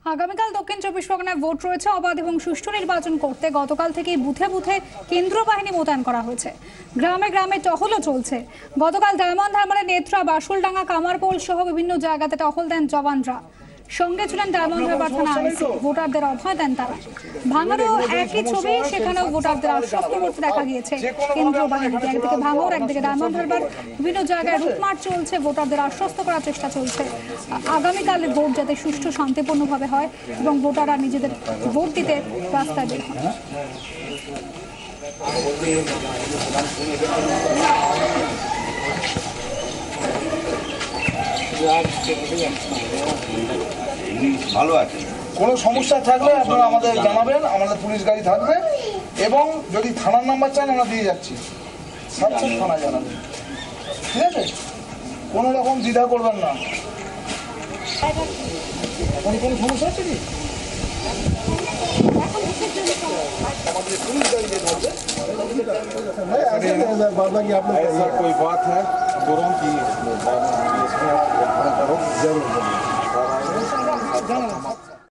আগামীকাল দক্ষিণ চব্বিশ পরগনায় ভোট রয়েছে। অবাধ এবং সুষ্ঠু নির্বাচন করতে গতকাল থেকেই বুথে বুথে কেন্দ্রীয় বাহিনী মোতায়েন করা হয়েছে। গ্রামে গ্রামে টহলও চলছে। গতকাল ডায়মন্ড হারবারের নেত্রা, বাসুলডাঙ্গা, কামারপোল সহ বিভিন্ন জায়গাতে টহল দেন জওয়ানরা। সঙ্গে ছিলেন ডায়মন্ড হারবার থানা আইসি। ভোটারদের অভয় দেন তারা। ভাঙড়েও একই ছবি, সেখানেও ভোটারদের আশ্বস্ত করতে দেখা গিয়েছে কেন্দ্রীয় বাহিনীকে। একদিকে ভাঙড়, একদিকে ডায়মন্ড হারবার, বিভিন্ন জায়গায় রুটমার্চ চলছে। ভোটারদের আশ্বস্ত করার চেষ্টা চলছে আগামীকালের ভোট যাতে সুষ্ঠু শান্তিপূর্ণভাবে হয় এবং ভোটাররা নিজেদের ভোট দিতে রাস্তায় বের হন। ভালো আছে। কোনো সমস্যা থাকলে আপনারা আমাদের জানাবেন, আমাদের পুলিশ গাড়ি থাকবে এবং যদি থানার নাম্বার চান আমরা দিয়ে যাচ্ছি, সাথে থানায় জানাবেন, ঠিক আছে? কোনো রকম দ্বিধা করবেন না। এখন কোনো সমস্যা আছে কি? আমাদের पुलिस गाड़ी दे दो। ऐसा कोई बात है तुरंत ही जरूर